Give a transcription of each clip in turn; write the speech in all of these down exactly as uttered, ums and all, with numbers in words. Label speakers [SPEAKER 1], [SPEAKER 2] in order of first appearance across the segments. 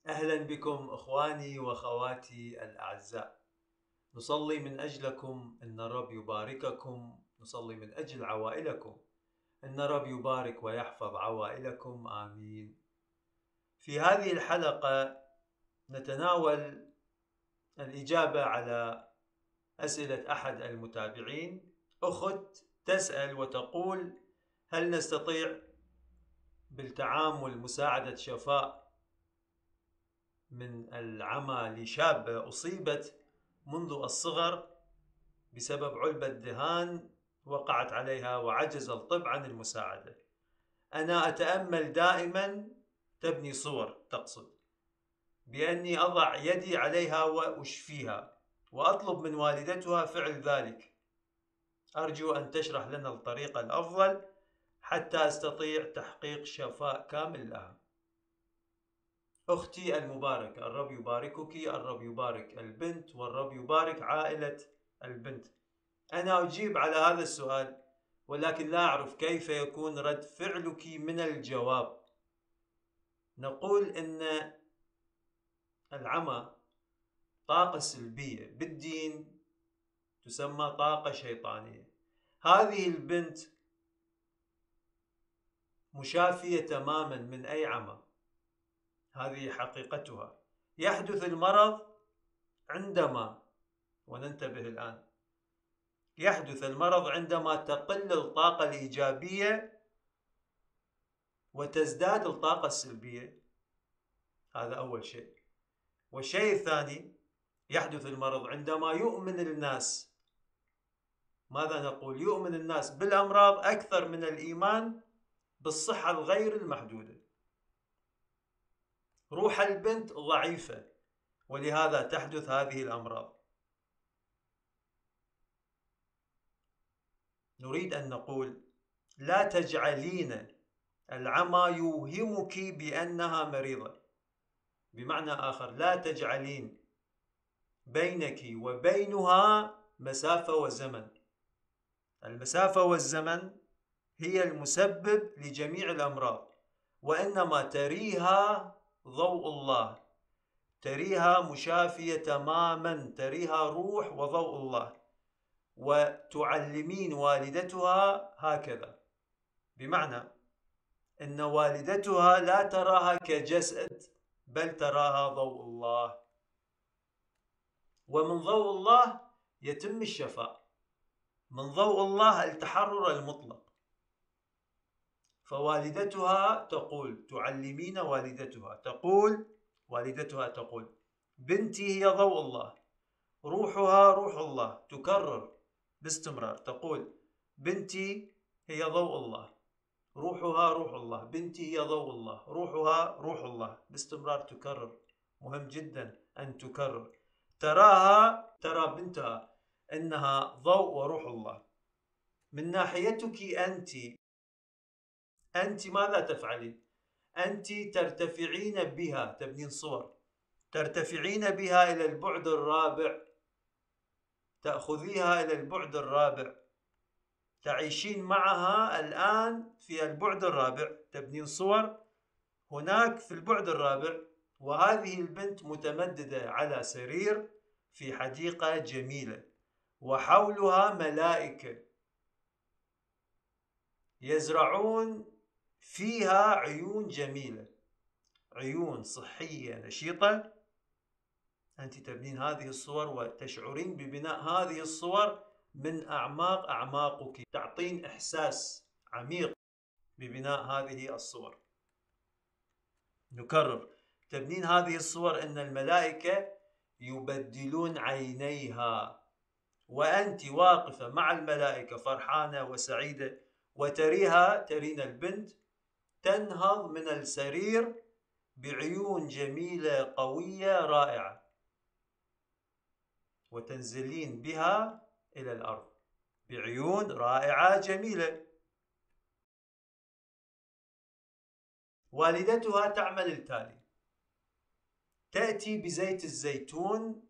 [SPEAKER 1] أهلا بكم إخواني وأخواتي الأعزاء. نصلي من أجلكم أن الرب يبارككم، نصلي من أجل عوائلكم أن الرب يبارك ويحفظ عوائلكم، آمين. في هذه الحلقة نتناول الإجابة على أسئلة أحد المتابعين. أخت تسأل وتقول: هل نستطيع بالتعامل مساعدة شفاء من العمى لشابة أصيبت منذ الصغر بسبب علبة دهان وقعت عليها وعجز الطب عن المساعدة؟ أنا أتأمل دائما، تبني صور تقصد، بأني أضع يدي عليها وأشفيها وأطلب من والدتها فعل ذلك. أرجو أن تشرح لنا الطريقة الأفضل حتى أستطيع تحقيق شفاء كامل لها. أختي المباركة، الرب يباركك، الرب يبارك البنت، والرب يبارك عائلة البنت. أنا أجيب على هذا السؤال، ولكن لا أعرف كيف يكون رد فعلك من الجواب. نقول إن العمى طاقة سلبية بالدين، تسمى طاقة شيطانية. هذه البنت مشافية تماما من أي عمى، هذه حقيقتها. يحدث المرض عندما، وننتبه الآن، يحدث المرض عندما تقل الطاقة الإيجابية وتزداد الطاقة السلبية. هذا أول شيء. والشيء الثاني، يحدث المرض عندما يؤمن الناس، ماذا نقول؟ يؤمن الناس بالأمراض أكثر من الإيمان بالصحة الغير المحدودة. روح البنت ضعيفة، ولهذا تحدث هذه الأمراض. نريد أن نقول: لا تجعلين العمى يوهمك بأنها مريضة. بمعنى آخر، لا تجعلين بينك وبينها مسافة وزمن. المسافة والزمن هي المسبب لجميع الأمراض، وإنما تريها ضوء الله، تريها مشافية تماما، تريها روح وضوء الله، وتعلمين والدتها هكذا. بمعنى إن والدتها لا تراها كجسد، بل تراها ضوء الله، ومن ضوء الله يتم الشفاء، من ضوء الله التحرر المطلق. فوالدتها تقول، تعلمين والدتها تقول والدتها تقول: بنتي هي ضوء الله، روحها روح الله. تكرر باستمرار، تقول: بنتي هي ضوء الله، روحها روح الله، بنتي هي ضوء الله، روحها روح الله. باستمرار تكرر. مهم جدا أن تكرر. تراها، ترى بنتها أنها ضوء وروح الله. من ناحيتك أنت، أنت ماذا تفعلين؟ أنت ترتفعين بها، تبنين صور، ترتفعين بها إلى البعد الرابع، تأخذيها إلى البعد الرابع، تعيشين معها الآن في البعد الرابع، تبنين صور هناك في البعد الرابع. وهذه البنت متمددة على سرير في حديقة جميلة، وحولها ملائكة يزرعون فيها عيون جميلة، عيون صحية نشيطة. أنت تبنين هذه الصور وتشعرين ببناء هذه الصور من أعماق أعماقك، تعطين إحساس عميق ببناء هذه الصور. نكرر، تبنين هذه الصور أن الملائكة يبدلون عينيها، وأنت واقفة مع الملائكة فرحانة وسعيدة، وتريها، ترين البنت تنهض من السرير بعيون جميلة قوية رائعة، وتنزلين بها إلى الأرض بعيون رائعة جميلة. والدتها تعمل التالي: تأتي بزيت الزيتون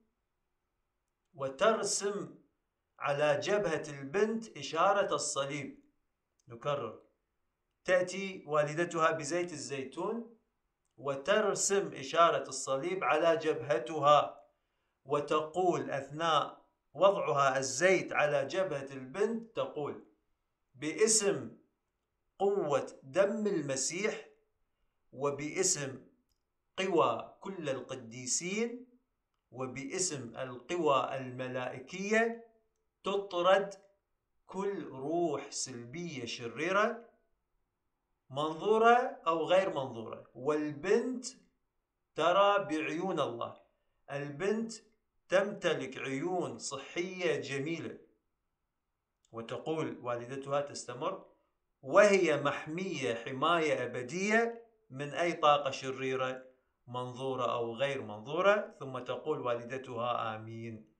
[SPEAKER 1] وترسم على جبهة البنت إشارة الصليب. نكرر، تأتي والدتها بزيت الزيتون وترسم إشارة الصليب على جبهتها، وتقول أثناء وضعها الزيت على جبهة البنت تقول: باسم قوة دم المسيح وباسم قوى كل القديسين وباسم القوى الملائكية تطرد كل روح سلبية شريرة منظورة أو غير منظورة. والبنت ترى بعيون الله، البنت تمتلك عيون صحية جميلة. وتقول والدتها تستمر: وهي محمية حماية أبدية من أي طاقة شريرة منظورة أو غير منظورة. ثم تقول والدتها آمين.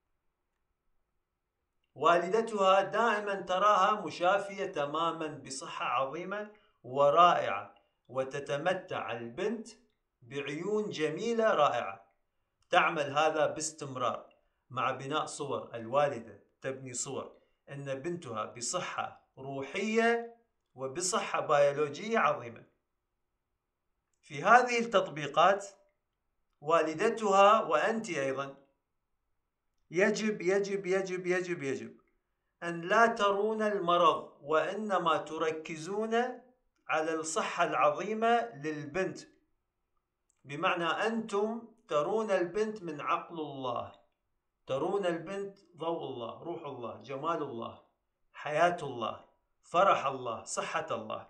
[SPEAKER 1] والدتها دائما تراها مشافية تماما بصحة عظيمة ورائعة، وتتمتع البنت بعيون جميلة رائعة. تعمل هذا باستمرار مع بناء صور. الوالدة تبني صور أن بنتها بصحة روحية وبصحة بيولوجية عظيمة. في هذه التطبيقات والدتها وأنت أيضا يجب يجب يجب يجب يجب أن لا ترون المرض، وإنما تركزون على الصحة العظيمة للبنت. بمعنى أنتم ترون البنت من عقل الله، ترون البنت ضوء الله، روح الله، جمال الله، حياة الله، فرح الله، صحة الله.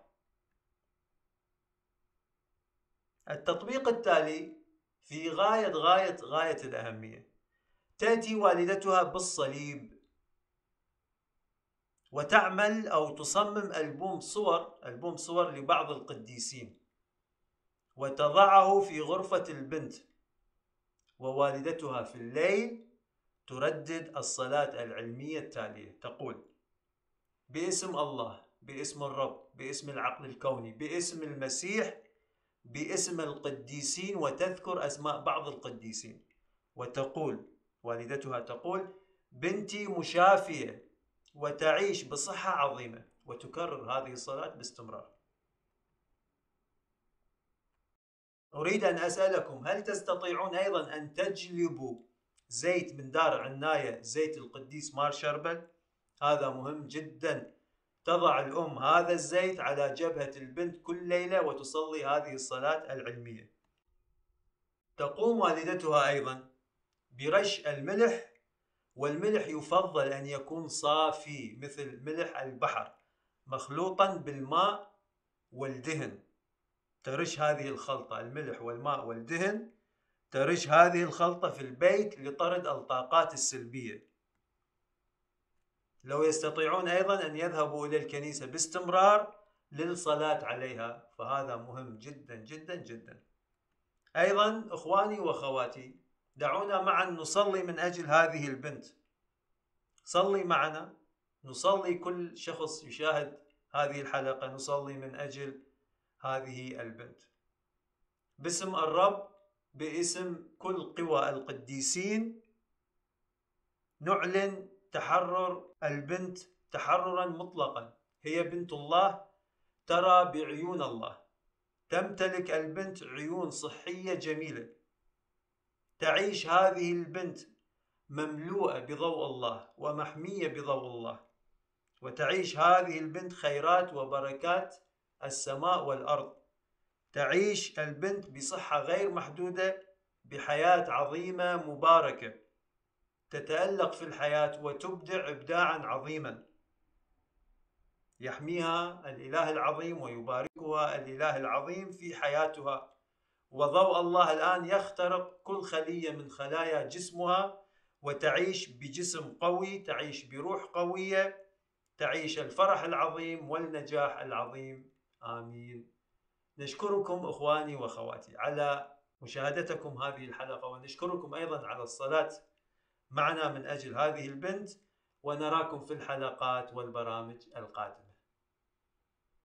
[SPEAKER 1] التطبيق التالي في غاية غاية غاية الأهمية. تأتي والدتها بالصليب وتعمل أو تصمم ألبوم صور ألبوم صور لبعض القديسين وتضعه في غرفة البنت، ووالدتها في الليل تردد الصلاة العلمية التالية، تقول: باسم الله، باسم الرب، باسم العقل الكوني، باسم المسيح، باسم القديسين، وتذكر أسماء بعض القديسين. وتقول والدتها تقول: بنتي مشافية وتعيش بصحة عظيمة. وتكرر هذه الصلاة باستمرار. أريد أن أسألكم: هل تستطيعون أيضا أن تجلبوا زيت من دار عناية، زيت القديس مار شربل؟ هذا مهم جدا. تضع الأم هذا الزيت على جبهة البنت كل ليلة وتصلي هذه الصلاة العلمية. تقوم والدتها أيضا برش الملح، والملح يفضل أن يكون صافي مثل ملح البحر مخلوطا بالماء والدهن. ترش هذه الخلطة، الملح والماء والدهن، ترش هذه الخلطة في البيت لطرد الطاقات السلبية. لو يستطيعون أيضا أن يذهبوا إلى الكنيسة باستمرار للصلاة عليها، فهذا مهم جدا جدا جدا. أيضا إخواني وأخواتي، دعونا معا نصلي من أجل هذه البنت. صلي معنا، نصلي كل شخص يشاهد هذه الحلقة، نصلي من أجل هذه البنت. باسم الرب، باسم كل قوى القديسين، نعلن تحرر البنت تحررا مطلقا. هي بنت الله، ترى بعيون الله، تمتلك البنت عيون صحية جميلة. تعيش هذه البنت مملوءة بضوء الله ومحمية بضوء الله، وتعيش هذه البنت خيرات وبركات السماء والأرض. تعيش البنت بصحة غير محدودة، بحياة عظيمة مباركة، تتألق في الحياة وتبدع إبداعا عظيما. يحميها الإله العظيم ويباركها الإله العظيم في حياتها. وضوء الله الآن يخترق كل خلية من خلايا جسمها، وتعيش بجسم قوي، تعيش بروح قوية، تعيش الفرح العظيم والنجاح العظيم. آمين. نشكركم إخواني وأخواتي على مشاهدتكم هذه الحلقة، ونشكركم أيضا على الصلاة معنا من أجل هذه البنت، ونراكم في الحلقات والبرامج القادمة.